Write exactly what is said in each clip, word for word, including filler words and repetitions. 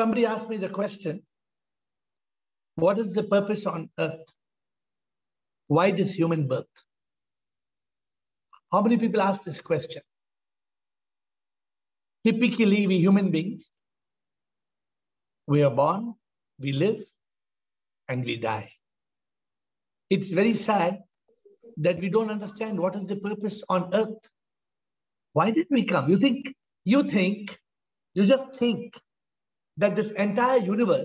Somebody asked me the question, what is the purpose on earth? Why this human birth? How many people ask this question? Typically, we human beings, we are born, we live, and we die. It's very sad that we don't understand what is the purpose on earth. Why did we come? You think, you think, you just think that this entire universe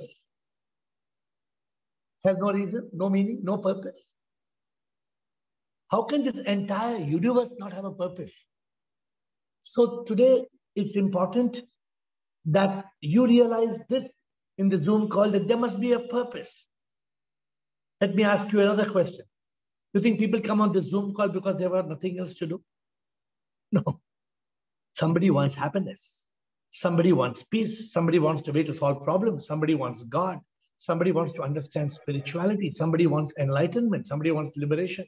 has no reason, no meaning, no purpose. How can this entire universe not have a purpose? So today, it's important that you realize this in the Zoom call, that there must be a purpose. Let me ask you another question. You think people come on this Zoom call because there were nothing else to do? No. Somebody wants happiness. Somebody wants peace. Somebody wants a way to solve problems. Somebody wants God. Somebody wants to understand spirituality. Somebody wants enlightenment. Somebody wants liberation.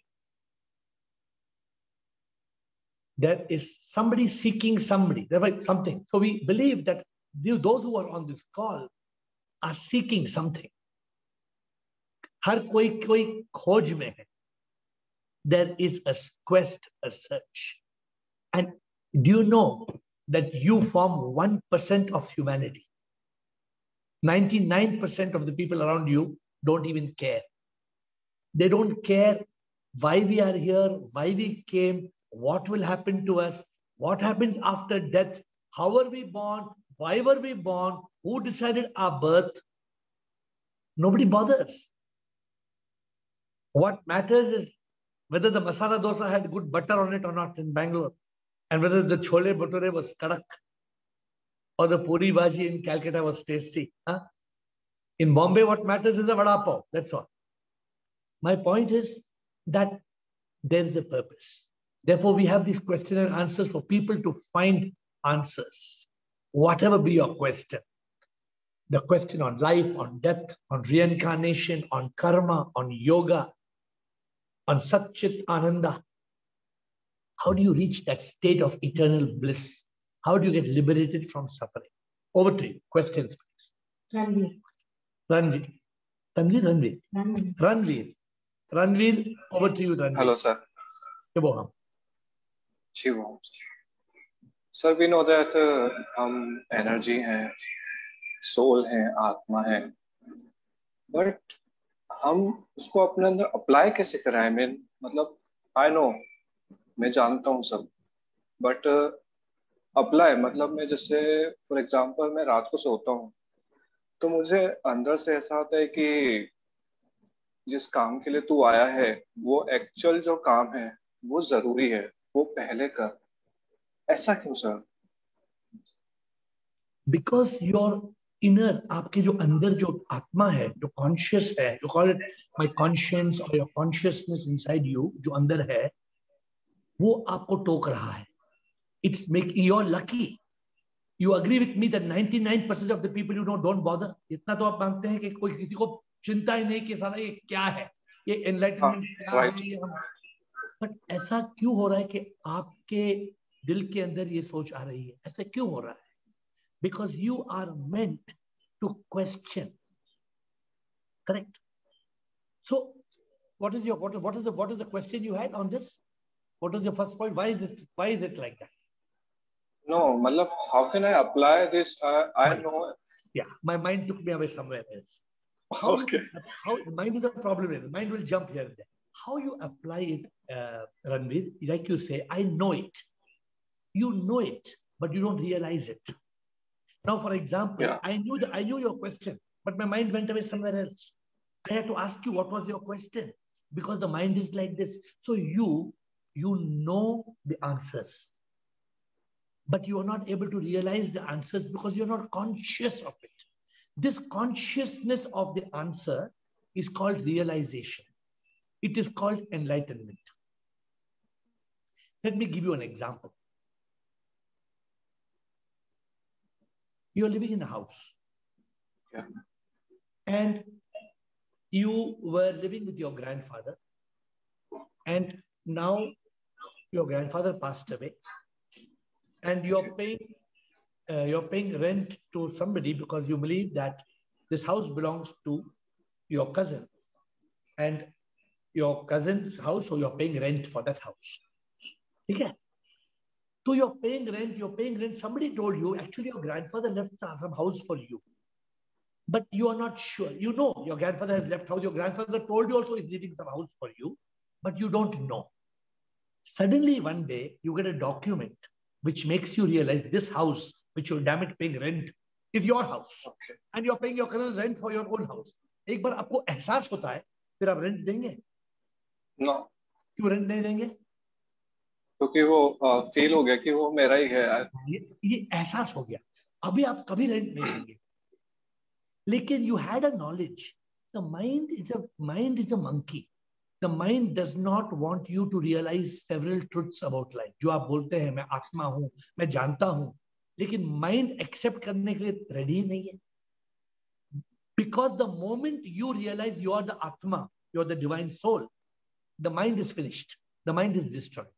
There is somebody seeking somebody. There is something. So we believe that those who are on this call are seeking something. हर कोई कोई खोज में है. There is a quest, a search. And do you know that you form one percent of humanity? ninety-nine percent of the people around you don't even care. They don't care why we are here, why we came, what will happen to us, what happens after death, how are we born, why were we born, who decided our birth. Nobody bothers. What matters is whether the masala dosa had good butter on it or not in Bangalore, and whether the chole bhature was kadak or the puri bhaji in Calcutta was tasty. Huh? In Bombay, what matters is the vada pav. That's all. My point is that there is a purpose. Therefore, we have these question and answers for people to find answers. Whatever be your question. The question on life, on death, on reincarnation, on karma, on yoga, on Satchit Ananda. How do you reach that state of eternal bliss? How do you get liberated from suffering? Over to you. Questions, please. Ranveer. Ranveer. Ranveer, Ranveer. Ranveer. Ranveer. Ranveer, over to you, Ranveer. Hello, sir. Shivoham. Shivoham. Sir, we know that uh, हम energy हैं, soul हैं, आत्मा है, but हम उसको अपने अंदर apply कैसे कराएं? मैं मतलब I know, मैं जानता हूँ सब, but अप्लाई uh, मतलब मैं जैसे फॉर एग्जांपल मैं रात को सोता हूँ तो मुझे अंदर से ऐसा होता है कि जिस काम के लिए तू आया है वो एक्चुअल जो काम है वो जरूरी है, वो पहले कर. ऐसा क्यों सर? Because your inner, आपके जो अंदर जो आत्मा है, जो conscious है, you call it my conscience or your consciousness inside you, जो अंदर है, वो आपको टोक रहा है. It's making you lucky. You agree with me that ninety-nine percent of the people you know don't bother. इतना तो आप मानते हैं कि कोई किसी को चिंता ही नहीं कि सारा ये क्या है, ये enlightenment क्या right. है, ये हम. But ऐसा क्यों हो रहा है कि आपके दिल के अंदर ये सोच आ रही है? ऐसा क्यों हो रहा है? Because you are meant to question. Correct? So, what is your what, what is the what is the question you had on this? What was your first point? Why is it why is it like that? No, matlab, how can I apply this? Uh, I Mind. know. Yeah, my mind took me away somewhere else. How Okay. You, how mind is the problem. Is mind will jump here and there. How you apply it, uh, Ranveer? Like you say, I know it. You know it, but you don't realize it. Now, for example, Yeah. I knew the, I knew your question, but my mind went away somewhere else. I had to ask you what was your question, because the mind is like this. So you, you know the answers, but you are not able to realize the answers because you're not conscious of it. This consciousness of the answer is called realization. It is called enlightenment. Let me give you an example. You're living in a house. Yeah. And you were living with your grandfather. And now your grandfather passed away. And you're paying uh, you're paying rent to somebody because you believe that this house belongs to your cousin, and your cousin's house, so you're paying rent for that house. Okay? So you're paying rent, you're paying rent. Somebody told you, actually your grandfather left some house for you. But you are not sure. You know your grandfather has left house. Your grandfather told you also he's leaving some house for you, but you don't know. Suddenly one day you get a document which makes you realize this house, which you're damn it paying rent, is your house. Okay. And you're paying your cousin's rent for your own house. एक बार आपको एहसास होता है, फिर आप rent देंगे? No. क्यों rent नहीं देंगे? क्योंकि वो फील हो गया कि वो मेरा ही है। ये ये एहसास हो गया, अभी आप कभी रेंट नहीं देंगे। लेकिन you had a knowledge. The mind is a mind is a monkey. The mind does not want you to realize several truths about life. जो आप बोलते हैं मैं आत्मा हूं, मैं जानता हूं, लेकिन माइंड एक्सेप्ट करने के लिए रेडी नहीं है. Because the moment you realize you are the Atma, you are the divine soul, the mind is finished. The mind is destroyed.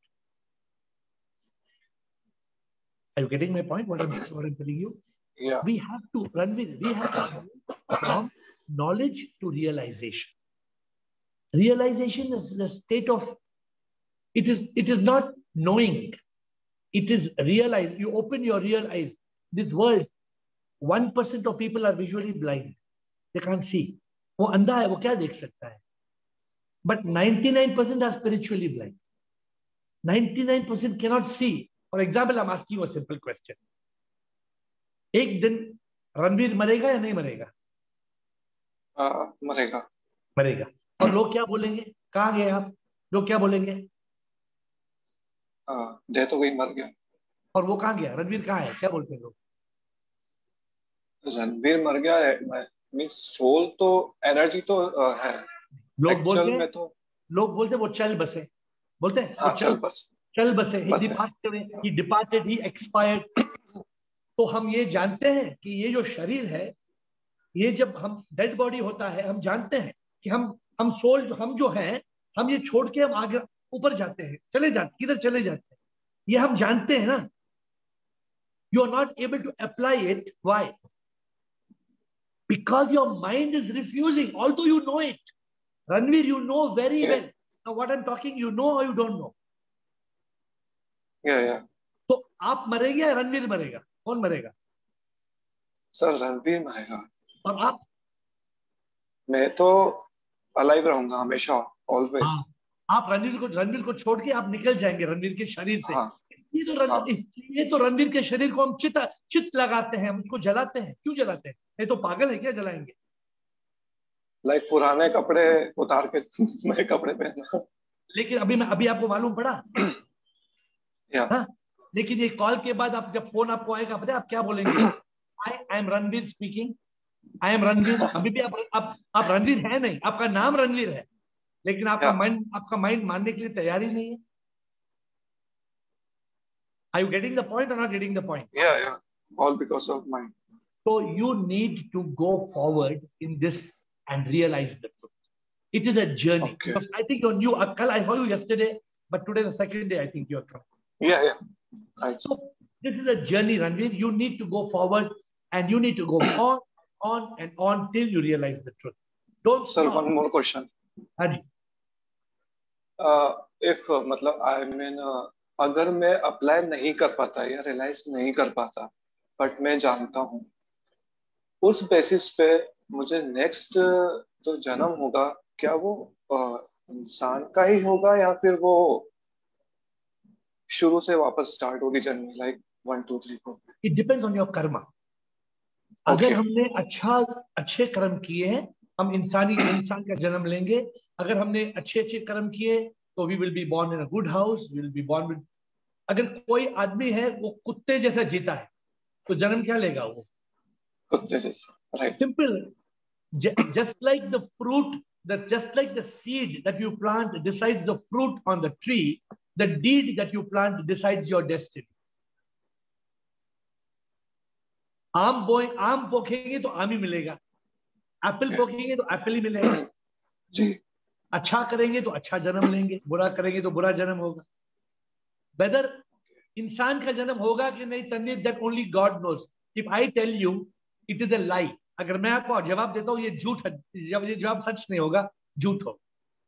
Are you getting my point? What I'm, what I'm telling you? Yeah. We have to run with, we have to move from knowledge to realization. Realization is the state of, it is, it is not knowing. It is realize. You open your real eyes. This world, one percent of people are visually blind. They can't see. वो अंधा है, वो क्या देख सकता है? But ninety-nine percent are spiritually blind. ninety-nine percent cannot see. For example, I'm asking you a simple question. एक दिन रणवीर मरेगा या नहीं मरेगा? uh, मरेगा. मरेगा. और लोग क्या बोलेंगे? कहाँ गए आप? लोग क्या बोलेंगे? uh, दे तो गई, मर गया. और वो कहाँ गया? रणवीर कहाँ है? क्या बोलते हैं लोग? रणवीर मर गया है. मींस सोल तो एनर्जी तो uh, है. लोग बोलते हैं, तो लोग बोलते हैं वो चल बसे. बोलते हैं हाँ, चल, चल बस चल बसे. He departed, he departed, he expired. तो हम ये जानते हैं कि ये जो शरीर है, ये जब हम डेड बॉडी होता है, हम जानते हैं कि हम हम सोल जो हम जो हैं, हम ये छोड़ के हम आगे ऊपर जाते हैं, चले जाते, किधर चले जाते हैं, ये हम जानते हैं ना. You are not able to apply it. Why? Because your mind is refusing, although you know it. Ranveer, you know very well. Now what I'm talking, you know or you don't know? Yeah, yeah. तो आप मरेंगे या रणवीर मरेगा? कौन मरेगा? Sir Ranveer मरेगा. और आप? मैं तो अलाइव रहूंगा हमेशा, ऑलवेज. हाँ, आप रणवीर को रणवीर को छोड़ के आप निकल जाएंगे रणवीर के शरीर से. हाँ. ये तो रण, हाँ. ये तो रणवीर के शरीर को हम चित चित लगाते हैं, हम उसको जलाते हैं. क्यों जलाते हैं? ये तो पागल है क्या जलाएंगे? लाइक पुराने कपड़े उतार के नए कपड़े पहनना. लेकिन अभी मैं अभी आपको मालूम पड़ा. हाँ. लेकिन ये कॉल के बाद आप जब फोन आपको आएगा, पता है आप क्या बोलेंगे? I I am Ranveer speaking. I am Ranveer. अभी भी आप आप, आप रणवीर है नहीं, आपका नाम रणवीर है, लेकिन आपका माइंड आपका माइंड मानने के लिए तैयार ही नहीं है. Are you getting the point or not getting the point? Yeah, yeah. All because of mind. So you need to go forward in this and realize the truth. It is a journey. Okay. Because I think you're new. I saw you yesterday, but today the second day I think you are coming. Yeah, yeah. Right. So this is a journey, Ranveer. You need to go forward and you need to go on, on and on till you realize the truth. Don't Sir, stop. one more question. Haji. Uh, if uh, मतलब I mean uh, अगर मैं apply नहीं कर पाता या realise नहीं कर पाता, बट मैं जानता हूँ, उस बेसिस पे मुझे नेक्स्ट जो जन्म होगा, क्या वो इंसान का ही होगा या फिर वो शुरू से वापस स्टार्ट होगी journey, like one two three four? It depends on your karma. अगर हमने अच्छा अच्छे कर्म किए हैं, हम इंसानी इंसान का जन्म लेंगे. अगर हमने अच्छे अच्छे कर्म किए तो we will be born in a good house, we will be born with. अगर कोई आदमी है वो कुत्ते जैसा जीता है तो जन्म क्या लेगा? वो कुत्ते जैसा. Right. Simple. Just like the fruit, that just like the seed that you plant decides the fruit on the tree, the deed that you plant decides your destiny. आम बोए आम पोखेंगे तो आम ही मिलेगा, एप्पल पोखेंगे तो एप्पल ही मिलेगा. जी. अच्छा करेंगे तो अच्छा जन्म लेंगे, बुरा करेंगे तो बुरा जन्म होगा. Whether इंसान का जन्म होगा कि नहीं Tanveer, that only God knows. If I tell you it is a lie, अगर मैं आपको जवाब देता हूं ये झूठ है, जब ये जवाब सच नहीं होगा, झूठ हो.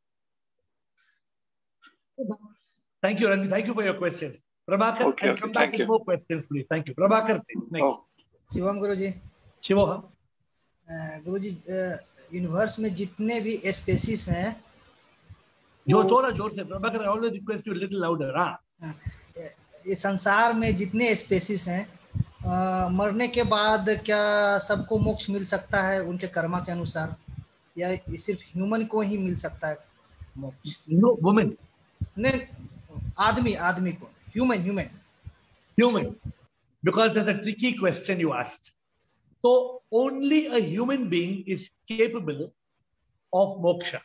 Thank you Ranveer, thank you for your questions. Prabhakar, Okay, and okay, come back thank with you. more questions please. Thank you. Prabhakar please. Next. Oh, Shivam Guruji, शिवो. हम अ, गुरुजी, यूनिवर्स में जितने भी स्पेसीज हैं, जो वो- थोड़ा जोर से, Prabhakar, I always request you a little louder. हाँ. हाँ, ये संसार में जितने स्पेसीज हैं, अ, मरने के बाद क्या सबको मोक्ष मिल सकता है उनके कर्मा के अनुसार, या ये सिर्फ ह्यूमन को ही मिल सकता है मोक्ष? No, woman. नहीं, आदमी आदमी को, human human Human. Because that's a tricky question you asked. So only a human being is capable of moksha.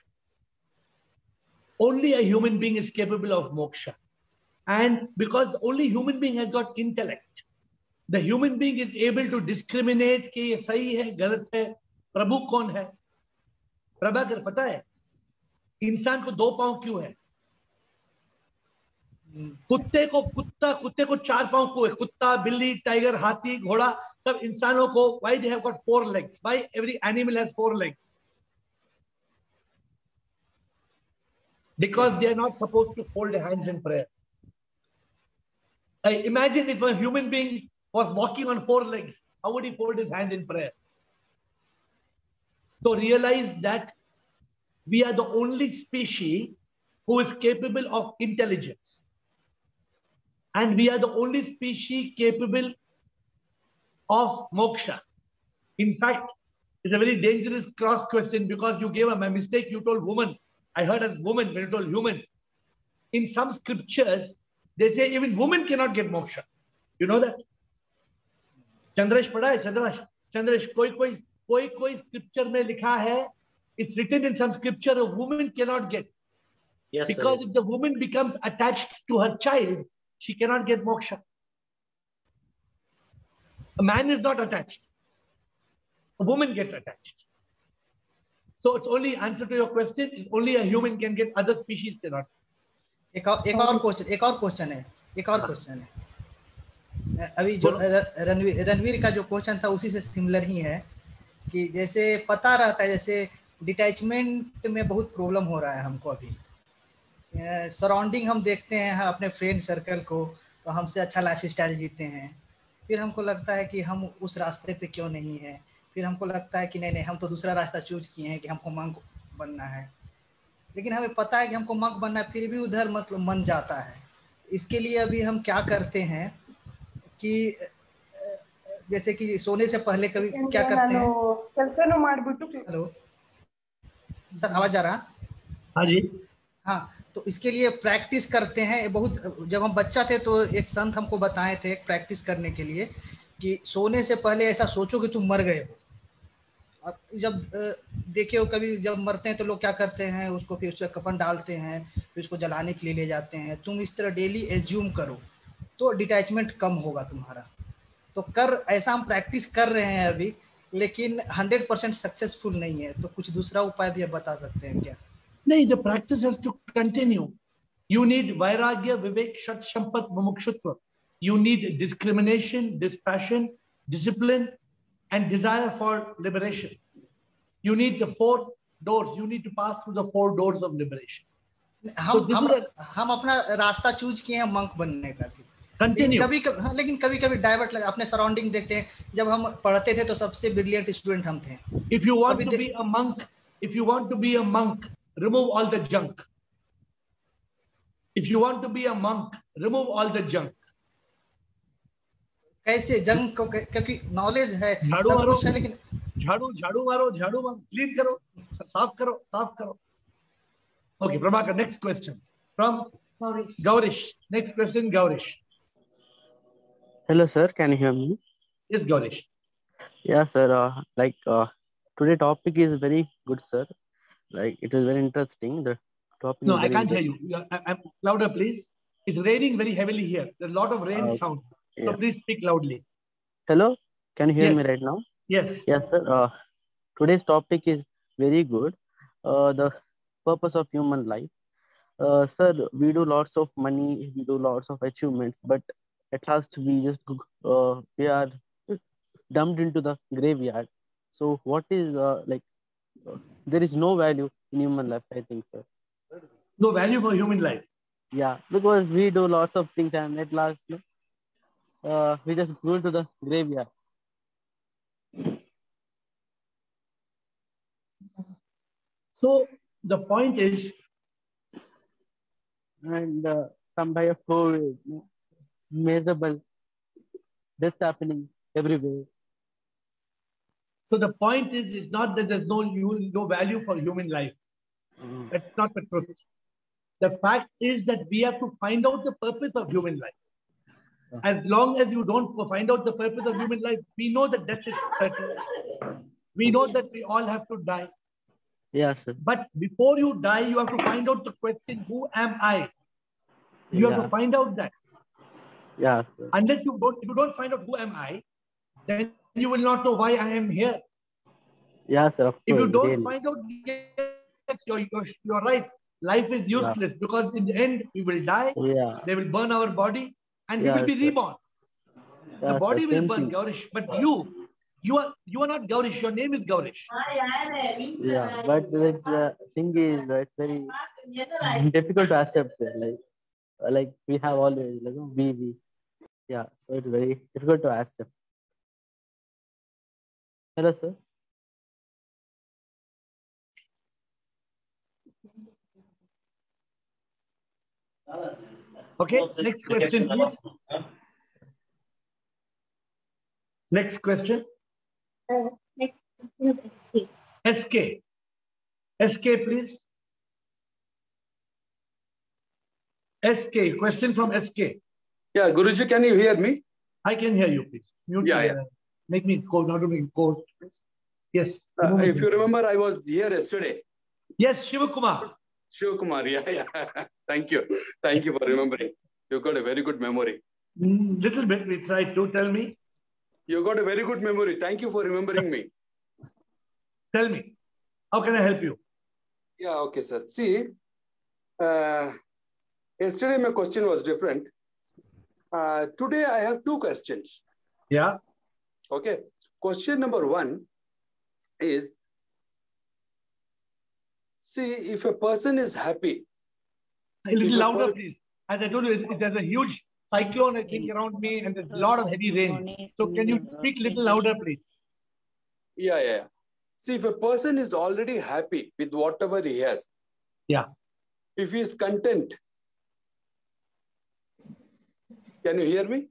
Only a human being is capable of moksha. And because only human being has got intellect, the human being is able to discriminate कि ये सही है, गलत है, प्रभु कौन है. प्रभाकर, पता है इंसान को दो पांव क्यों है? कुत्ते को कुत्ता कुत्ते को चार पांव क्यों है? कुत्ता, बिल्ली, टाइगर, हाथी, घोड़ा, सब इंसानों को why they have got four legs? Why every animal has four legs? Because they are not supposed to fold their hands in prayer. I imagine if a human being was walking on four legs, how would he fold his hand in prayer? So realize that we are the only species who is capable of intelligence. And we are the only species capable of moksha. In fact, it's a very dangerous cross question because you gave a mistake. You told woman. I heard as woman when you told human. In some scriptures, they say even women cannot get moksha. You know that? Chandrash पढ़ा है? Chandrash, Chandrash, कोई कोई कोई कोई scripture में लिखा है. It's written in some scripture a woman cannot get. Yes, sir, Because yes. if the woman becomes attached to her child, she cannot get moksha. A man is not attached. A woman gets attached. So it's only answer to your question is only a human can get, other species cannot. एक और एक और question एक और question है एक और question है अभी जो र- रणवीर रणवीर का जो क्वेश्चन था उसी से सिमिलर ही है कि जैसे पता रहता है, जैसे डिटैचमेंट में बहुत प्रॉब्लम हो रहा है हमको अभी. सराउंडिंग हम देखते हैं अपने फ्रेंड सर्कल को, तो हमसे अच्छा लाइफ स्टाइल जीते हैं, फिर हमको लगता है कि हम उस रास्ते पे क्यों नहीं है, फिर हमको लगता है कि नहीं नहीं हम तो दूसरा रास्ता चूज किए हैं कि हमको मंक बनना है, लेकिन हमें पता है कि हमको मंक बनना है, फिर भी उधर मतलब मन जाता है. इसके लिए अभी हम क्या करते हैं कि जैसे कि सोने से पहले कभी क्या करते हैं. हेलो सर, आवाज आ रहा? हाँ जी. हाँ, तो इसके लिए प्रैक्टिस करते हैं. बहुत जब हम बच्चा थे तो एक संत हमको बताए थे प्रैक्टिस करने के लिए कि सोने से पहले ऐसा सोचो कि तुम मर गए हो. अब जब देखिए कभी जब मरते हैं तो लोग क्या करते हैं, उसको फिर उसका कफन डालते हैं, फिर उसको जलाने के लिए ले जाते हैं. तुम इस तरह डेली एज्यूम करो तो डिटैचमेंट कम होगा तुम्हारा. तो कर ऐसा हम प्रैक्टिस कर रहे हैं अभी, लेकिन हंड्रेड परसेंट सक्सेसफुल नहीं है. तो कुछ दूसरा उपाय भी आप बता सकते हैं क्या? नहीं, the practice has to continue. You need vairagya, vivek, shat, sampat, mumukshutva. You need discrimination, dispassion, discipline, and desire for liberation. You need the four doors. You need to pass through the four doors of liberation. हम this हम is हम अपना रास्ता choose किए हैं monk बनने का भी. Continue. कभी कभी हाँ, लेकिन कभी कभी डाइवर्ट लगा. अपने सराउंडिंग देखते हैं, जब हम पढ़ते थे तो सबसे ब्रिलियंट स्टूडेंट हम थे. If you want अभी to they- be a monk, if you want to be a monk, remove all the junk. If you want to be a monk, remove all the junk. कैसे जंग को, क्योंकि knowledge है झाड़ू सब मारो, कुछ है, लेकिन झाड़ू झाड़ू मारो, झाड़ू मारो, क्लीन करो, साफ करो, साफ करो. Okay, Prabhakar, next question from Gaurish. Gaurish. Next question, Gaurish. Hello, sir. Can you hear me? Yes, Gaurish. Yeah, sir. Uh, like uh, today topic is very good, sir. Like it is very interesting. The topic No, is I very can't hear good. you. You are- I- I'm louder, please. It's raining very heavily here. There's a lot of rain Uh, sound. So yeah. please speak loudly. Hello. Can you hear Yes. me right now? Yes. Yes, sir. Uh, today's topic is very good. Uh, the purpose of human life. Uh, sir, we do lots of money, we do lots of achievements, but at last we just uh, we are dumped into the graveyard. So what is uh, like uh, there is no value in human life, I think, sir. No value for human life. Yeah, because we do lots of things and at last uh, we just go to the graveyard. So the point is, and uh, some by of COVID, miserable, death happening everywhere. so the point is, is not that there's no no value for human life. Mm. That's not the truth. The fact is that we have to find out the purpose of human life. As long as you don't find out the purpose of human life, we know that death is certain. We know that we all have to die. Yes, sir. But before you die, you have to find out the question, who am I? You Yeah. have to find out that. Yeah, sir. Unless you don't, if you don't find out who am I, then you will not know why I am here. Yeah, sir. Of If you course, don't really. find out, yes, you're, you're, you're right. Life is useless because in the end, we will die. Yeah. They will burn our body and Yeah, we will be sir. reborn. Yeah, The body sir, will same burn, thing. Gaurish. But you, you are you are not Gaurish. Your name is Gaurish. Yeah, but the uh, thing is, uh, it's very difficult to accept. Sir. Like, uh, like we have always like we we. Yeah, so it's very difficult to accept. Hello, sir. Okay, next question, please. Next question. Uh, next is S K. S K. S K, please. S K, question from S K. Yeah, Guruji, can you hear me? I can hear you, please. Mute Yeah, your- yeah. Make me go, not to make go. Yes. Uh, if you remember, I was here yesterday. Yes, Shivakumar. Shivakumar, yeah, yeah. Thank you. Thank you for remembering. You got a very good memory. Mm, little bit, we tried to. Tell me. You got a very good memory. Thank you for remembering me. Tell me. How can I help you? Yeah, okay, sir. See, uh, yesterday my question was different. Uh, today I have two questions. Yeah. Okay. Question number one is, see, if a person is happy. A little if a louder, per- please. As I told you, there's a huge cyclone, I think, around me, and there's a lot of heavy rain. So can you speak a little louder, please? Yeah, yeah, yeah. See, if a person is already happy with whatever he has. Yeah. If he is content. Can you hear me?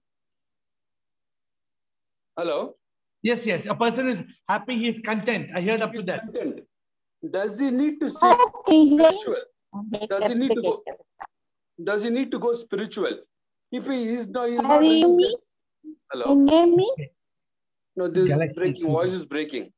Hello? Yes, yes. A person is happy, he is content. I heard up to that. Content. Does he need to seek Okay. spiritual? Does he need to go? Does he need to go spiritual? If he is not, he is not Have you religious- me? Hello? Can you hear me? No, this is Galaxy breaking. two. Voice is breaking.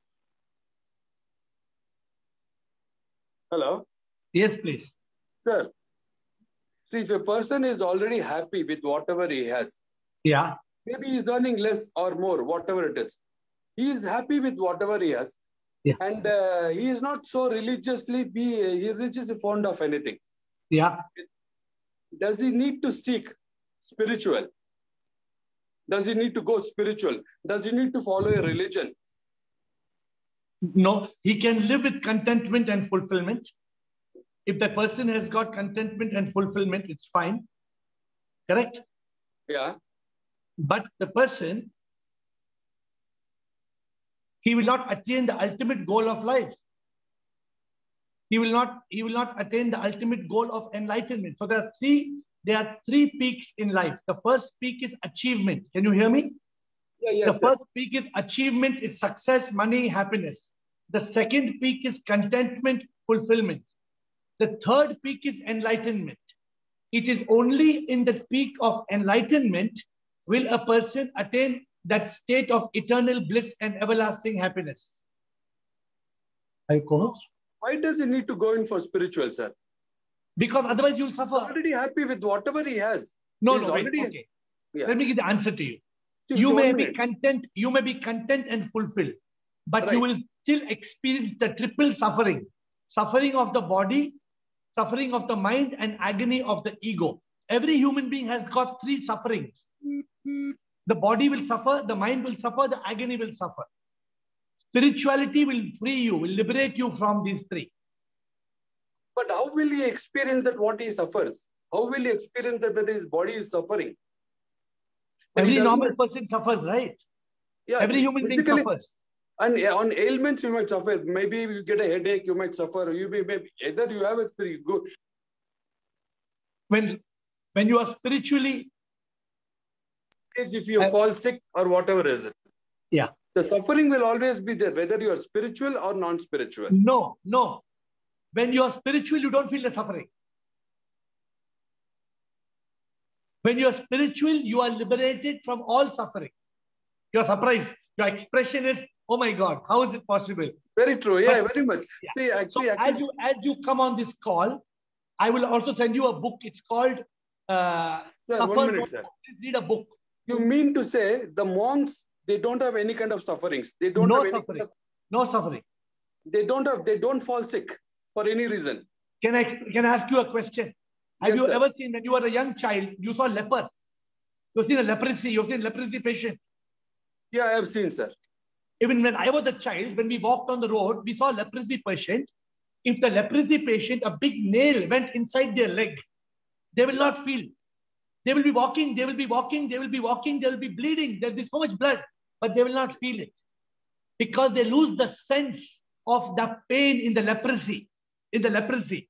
Hello? Yes, please. Sir. See, if a person is already happy with whatever he has, Yeah. maybe he's earning less or more, whatever it is. He is happy with whatever he has. Yeah. And uh, he is not so religiously be he religiously fond of anything. Yeah. Does he need to seek spiritual? Does he need to go spiritual? Does he need to follow a religion? No, he can live with contentment and fulfillment. If the person has got contentment and fulfillment, it's fine. Correct? Yeah. But the person, he will not attain the ultimate goal of life. He will not, he will not attain the ultimate goal of enlightenment. So there are three, there are three peaks in life. The first peak is achievement. Can you hear me? Yeah, yes, The sir. first peak is achievement, is success, money, happiness. The second peak is contentment, fulfillment. The third peak is enlightenment. It is only in the peak of enlightenment will a person attain that state of eternal bliss and everlasting happiness. Are you co-host? Why does he need to go in for spiritual, sir? Because otherwise you'll He's suffer. already happy with whatever he has. No, He's no, wait, already- okay. Yeah. Let me give the answer to you. See, You one may be minute. content, you may be content and fulfilled, but you Right. will still experience the triple suffering. Suffering of the body, suffering of the mind, and agony of the ego. every human being has got three sufferings. The body will suffer, the mind will suffer, the agony will suffer. Spirituality will free you, will liberate you from these three. But how will he experience that what he suffers? How will he experience that whether his body is suffering? But every normal person suffers, right? Yeah, every human being suffers. And on ailments you might suffer. Maybe you get a headache, you might suffer. You may, maybe either you have a spirit. Go. When, when you are spiritually, is if you I, fall sick or whatever is it. Yeah. The suffering will always be there, whether you are spiritual or non-spiritual. No, no. When you are spiritual, you don't feel the suffering. When you are spiritual, you are liberated from all suffering. You are surprised. Your expression is, oh my God, how is it possible? Very true. Yeah, but, very much. Yeah. See, actually, so actually, as you as you come on this call, I will also send you a book. It's called uh, sir, one minute, sir. Read a book. You mean to say the monks, they don't have any kind of sufferings. They don't no have any suffering. Kind of, no suffering. They don't have. They don't fall sick for any reason. Can I can I ask you a question? Have yes, you sir. ever seen, when you were a young child, you saw leper? You've seen a leprosy. You've seen a leprosy patient. Yeah, I have seen, sir. Even when I was a child, when we walked on the road, we saw a leprosy patient. If the leprosy patient, a big nail went inside their leg, they will not feel. They will be walking, they will be walking, they will be walking, they will be bleeding. There will be so much blood, but they will not feel it. Because they lose the sense of the pain in the leprosy. In the leprosy.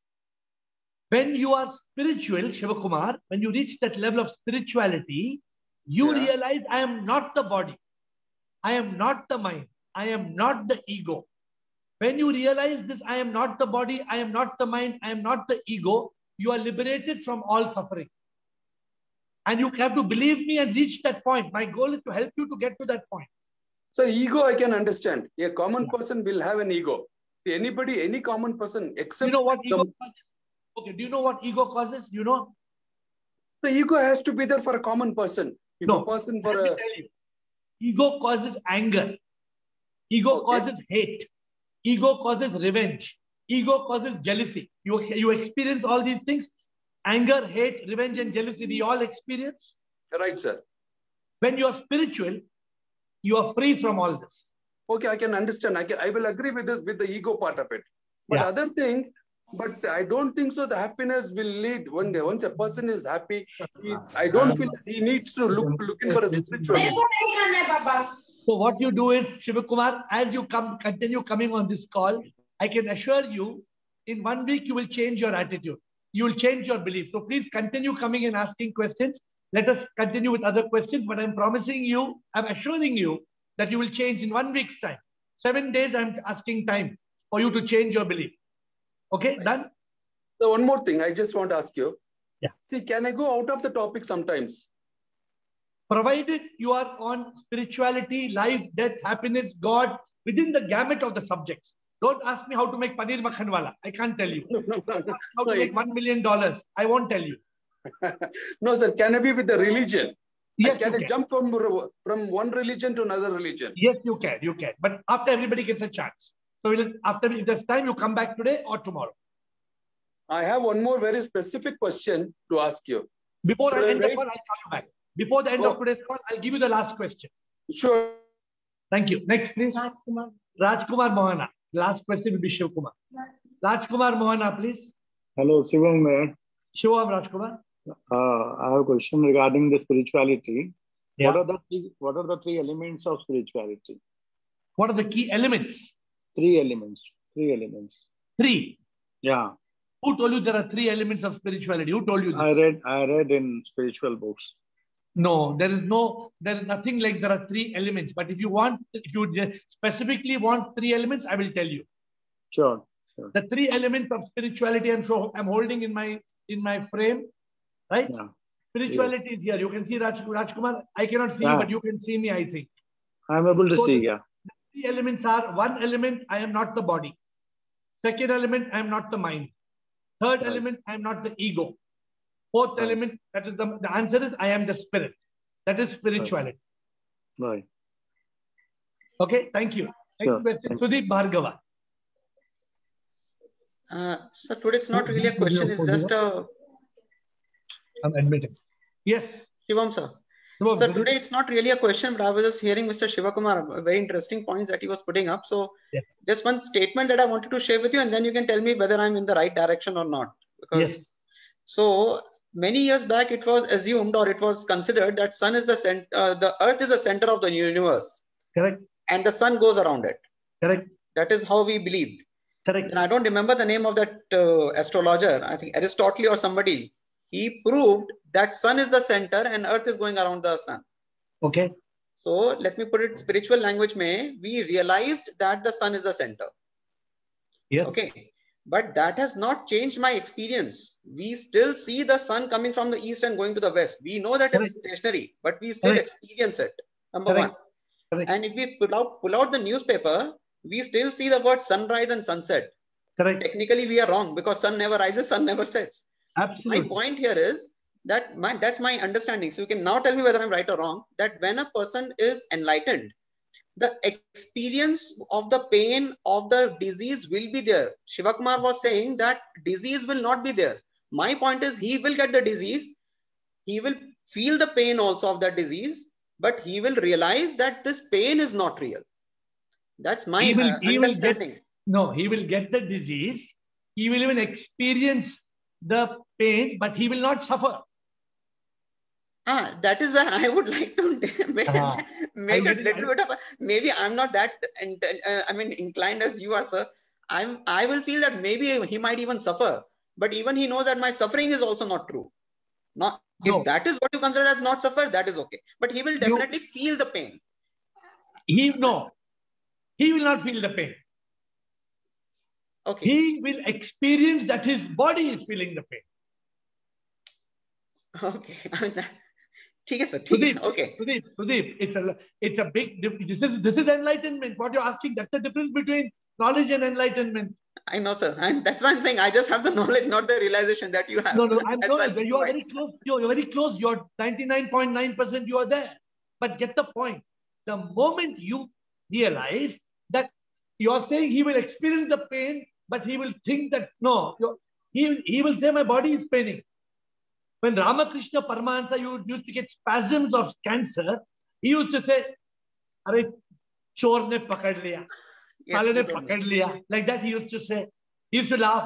When you are spiritual, Shiva Kumar, when you reach that level of spirituality, you yeah. realize I am not the body. I am not the mind. I am not the ego. When you realize this, I am not the body, I am not the mind, I am not the ego, you are liberated from all suffering. And you have to believe me and reach that point. My goal is to help you to get to that point. So ego, I can understand. A common yeah. person will have an ego. See, anybody, any common person, except... You know what ego the... causes? Okay, do you know what ego causes? Do you know? The ego has to be there for a common person. If no, a person for let a... me tell you. Ego causes anger. Ego okay. causes hate. Ego causes revenge. Ego causes jealousy. You, you experience all these things. Anger, hate, revenge, and jealousy, we all experience. Right, sir. When you are spiritual, you are free from all this. Okay, I can understand. I can. I will agree with this, with the ego part of it. But yeah. other thing, but I don't think so. The happiness will lead one day. Once a person is happy, he, I don't feel he needs to look looking for a spirituality. So what you do is, Shiva Kumar, as you come, continue coming on this call, I can assure you, in one week you will change your attitude. You will change your belief. So please continue coming and asking questions. Let us continue with other questions. But I'm promising you, I'm assuring you that you will change in one week's time. Seven days I'm asking time for you to change your belief. Okay, done? So one more thing I just want to ask you. Yeah. See, can I go out of the topic sometimes? Provided you are on spirituality, life, death, happiness, God, within the gamut of the subjects. Don't ask me how to make paneer makhanwala. I can't tell you. No, no, no, no. How to make one million dollars. I won't tell you. No, sir. Can I be with the religion? Yes, can you I can. jump from, from one religion to another religion? Yes, you can. You can. But after everybody gets a chance. So we'll, after, if there's time, you come back today or tomorrow. I have one more very specific question to ask you. Before I end the call, I'll call you back. Before the end oh. of today's call, I'll give you the last question. Sure. Thank you. Next, please. Rajkumar. Rajkumar Mohana. Last question will be Shiv Kumar. Rajkumar Mohana, please. Hello, Shivam there. Shivam Rajkumar. Uh, I have a question regarding the spirituality. Yeah. What are the three, what are the three elements of spirituality? What are the key elements? Three elements. Three elements. Three. Yeah. Who told you there are three elements of spirituality? Who told you this? I read. I read in spiritual books. No, there is no. There is nothing like there are three elements. But if you want, if you specifically want three elements, I will tell you. Sure. Sure. The three elements of spirituality I'm sure I'm holding in my in my frame, right? Yeah. Spirituality yeah. is here. You can see Raj, Rajkumar. I cannot see yeah. you, but you can see me, I think. I'm able to so see, the, yeah. The three elements are: one element, I am not the body. Second element, I am not the mind. Third right. element, I am not the ego. Fourth right. element, that is the, the answer is I am the spirit. That is spirituality. Right. right. Okay, thank you. Next sure. question, Sudeep Bhargava. Uh, so today it's not really a question, it's just a I'm admitting. Yes. Shivam sir. Shivam, Sir, today it's not really a question, but I was just hearing Mister Shivakumar, very interesting points that he was putting up. So yeah. just one statement that I wanted to share with you, and then you can tell me whether I'm in the right direction or not. Because, yes. So many years back, it was assumed or it was considered that sun is the center, uh, the earth is the center of the universe. Correct. And the sun goes around it. Correct. That is how we believed. Correct. And I don't remember the name of that uh, astrologer. I think Aristotle or somebody. He proved that sun is the center and earth is going around the sun. Okay. So let me put it spiritual language mein, we realized that the sun is the center. Yes. Okay. But that has not changed my experience. We still see the sun coming from the east and going to the west. We know that Correct. It's stationary, but we still Correct. Experience it. Number Correct. One. Correct. And if we pull out, pull out the newspaper, we still see the word sunrise and sunset. Correct. Technically, we are wrong because sun never rises, sun never sets. Absolutely. My point here is that my, that's my understanding. So you can now tell me whether I'm right or wrong, that when a person is enlightened, the experience of the pain of the disease will be there. Shivakumar was saying that disease will not be there. My point is he will get the disease. He will feel the pain also of that disease, but he will realize that this pain is not real. That's my he will, uh, he understanding. Will get, no, he will get the disease. He will even experience the pain, but he will not suffer. Ah, that is where I would like to make, uh, make a little bit of a, maybe I'm not that, uh, I mean, inclined as you are, sir. I'm, I will feel that maybe he might even suffer, but even he knows that my suffering is also not true. Not, no. If that is what you consider as not suffer, that is okay. But he will definitely you, feel the pain. He, no, he will not feel the pain. Okay. He will experience that his body is feeling the pain. Okay. I mean, that, Sir, Sudeep, okay. Sudeep, Sudeep, it's a it's a big this is this is enlightenment. What you're asking, that's the difference between knowledge and enlightenment. I know, sir. And that's why I'm saying I just have the knowledge, not the realization that you have. No, no, I'm no, you are very close. You're, you're very close. You're ninety-nine point nine percent you are there. But get the point. The moment you realize that you're saying he will experience the pain, but he will think that no, he, he will say my body is paining. When Ramakrishna Paramahansa used to get spasms of cancer, he used to say, "Arey, chor ne pakad liya, sale ne pakad liya." Like that, he used to say. He used to laugh.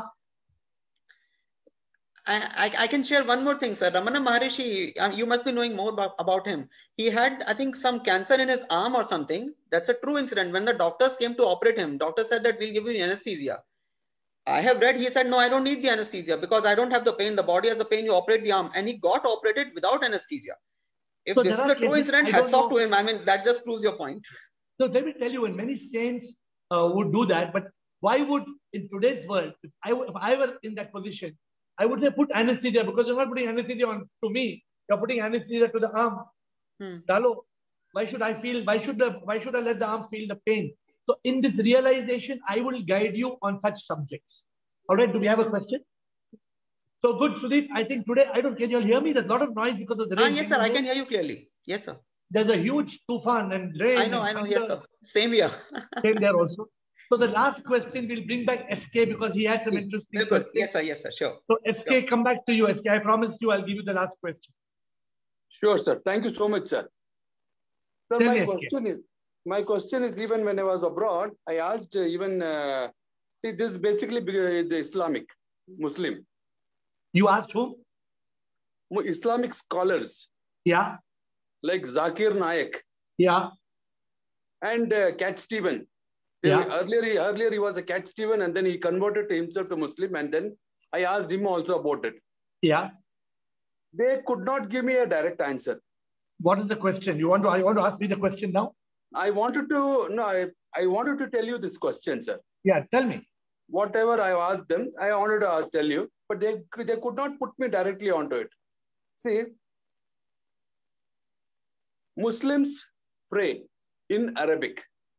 I, I, I can share one more thing, sir. Ramana Maharishi, uh, you must be knowing more about, about him. He had, I think, some cancer in his arm or something. That's a true incident. When the doctors came to operate him, doctor said that we'll give you anesthesia. I have read, he said, no, I don't need the anesthesia because I don't have the pain. The body has the pain, you operate the arm. And he got operated without anesthesia. If so this is a true incident, hats off to him. I mean, that just proves your point. So let me tell you, and many saints uh, would do that. But why would, in today's world, if I, if I were in that position, I would say put anesthesia because you're not putting anesthesia on to me. You're putting anesthesia to the arm. Hmm. Dalo, why should I feel, why should, the, why should I let the arm feel the pain? So in this realization, I will guide you on such subjects. All right, do we have a question? So good, Sudeep. I think today, I don't, can you all hear me? There's a lot of noise because of the rain. Ah, yes, sir. I can hear you clearly. Yes, sir. There's a huge tufan and rain. I know, I know. Yes, sir. Same here. Same there also. So the last question will bring back S K because he had some interesting Very good. Yes, sir. Yes, sir. Sure. So S K, sure. Come back to you. S K, I promised you I'll give you the last question. Sure, sir. Thank you so much, sir. Sir, Tell my me, question is, my question is, even when I was abroad, I asked uh, even, uh, see, this is basically the Islamic, Muslim. You asked whom? Islamic scholars. Yeah. Like Zakir Naik. Yeah. And uh, Cat Stephen. They, yeah. Earlier, earlier he was a Cat Stephen and then he converted to himself to Muslim and then I asked him also about it. Yeah. They could not give me a direct answer. What is the question? You want to, you want to ask me the question now? I wanted to, no, I, I wanted to tell you this question, sir. Yeah, tell me. Whatever I asked them, I wanted to ask, tell you, but they, they could not put me directly onto it. See, Muslims pray in Arabic.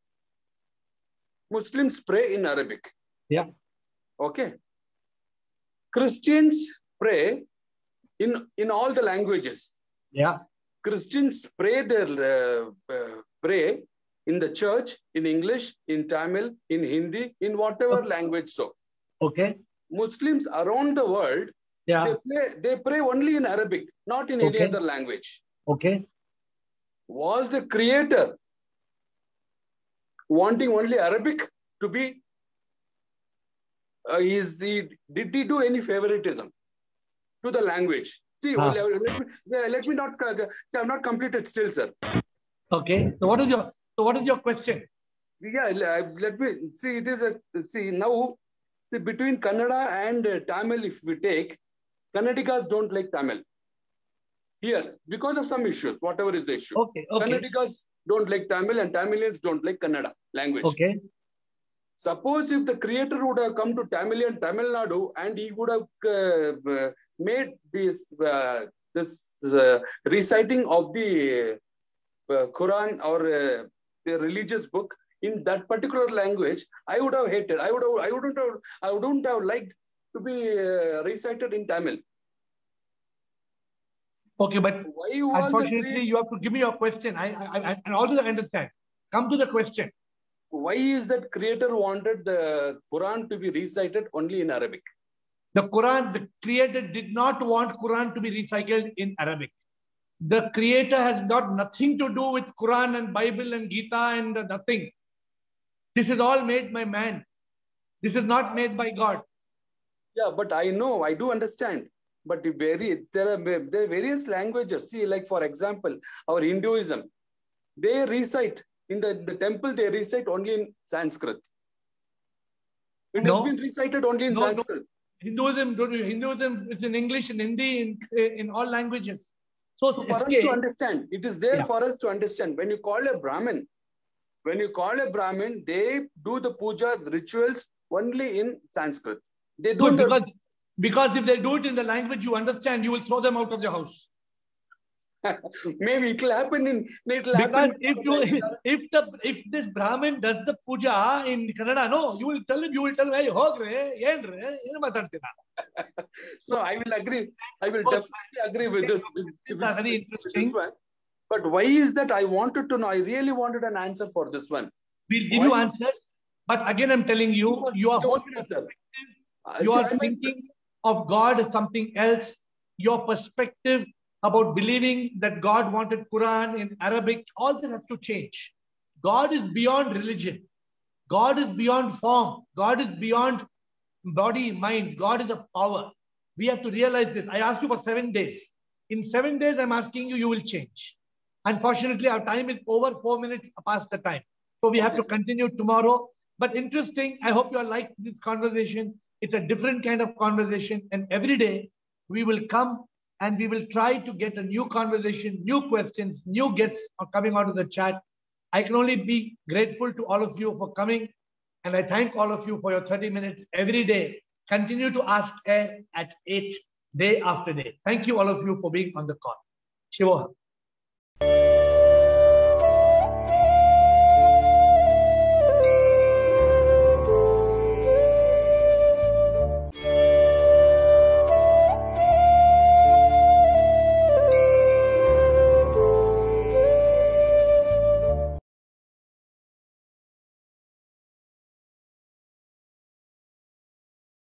Muslims pray in Arabic. Yeah. Okay. Christians pray in, in all the languages. Yeah. Christians pray their uh, uh, pray in the church, in English, in Tamil, in Hindi, in whatever okay. language so. Okay. Muslims around the world Yeah. They pray, they pray only in Arabic, not in Okay. any other language. Okay. Was the creator wanting only Arabic to be, uh, is he, did he do any favoritism to the language? See, Ah. let, let, me, let me not, uh, see, I've not completed still, sir. Okay. So what is your, so what is your question? Yeah, let me, see, it is a, see, now, see, between Kannada and uh, Tamil, if we take, Kannadigas don't like Tamil. Here, because of some issues, whatever is the issue. Okay. Okay. Kannadigas don't like Tamil and Tamilians don't like Kannada language. Okay. Suppose if the creator would have come to Tamilian Tamil Nadu and he would have uh, made this, uh, this uh, reciting of the uh, Quran or uh, the religious book in that particular language, I would have hated. I would have, I wouldn't have, I wouldn't have liked to be uh, recited in Tamil. Okay, but why was unfortunately, you have to give me your question. I, I, I, and also I understand. Come to the question. Why is that creator wanted the Quran to be recited only in Arabic? The Quran, the creator did not want Quran to be recited in Arabic. The creator has got nothing to do with Quran and Bible and Gita and nothing. This is all made by man. This is not made by God. Yeah, but I know, I do understand. But very, there are, there are various languages. See, like for example, our Hinduism, they recite, in the, the temple, they recite only in Sanskrit. It no. has been recited only in no, Sanskrit. No. Hinduism, Hinduism is in English, in Hindi, in, in all languages. So, so for us to understand, it is there yeah. for us to understand. When you call a Brahmin, when you call a Brahmin, they do the puja rituals only in Sanskrit. They don't. Good, because, because if they do it in the language you understand, you will throw them out of your house. Maybe it will happen in. It will because happen if you, if the, if this Brahmin does the puja in Kannada, no, you will tell him, you will tell him, hey, hogre, yenre, yen matantina. So I will agree. I will definitely agree with this. With, with, very interesting. This one. But why is that? I wanted to know. I really wanted an answer for this one. We'll give why? you answers. But again, I'm telling you, your whole perspective, you are thinking of God as something else. Your perspective about believing that God wanted Quran in Arabic, all this has to change. God is beyond religion. God is beyond form. God is beyond body, mind. God is a power. We have to realize this. I asked you for seven days. In seven days, I'm asking you, you will change. Unfortunately, our time is over, four minutes past the time. So we have to continue tomorrow. But interesting, I hope you all like this conversation. It's a different kind of conversation. And every day we will come and we will try to get a new conversation, new questions, new guests are coming out of the chat. I can only be grateful to all of you for coming. And I thank all of you for your thirty minutes every day. Continue to ask air at eight day after day. Thank you all of you for being on the call. Shivoham.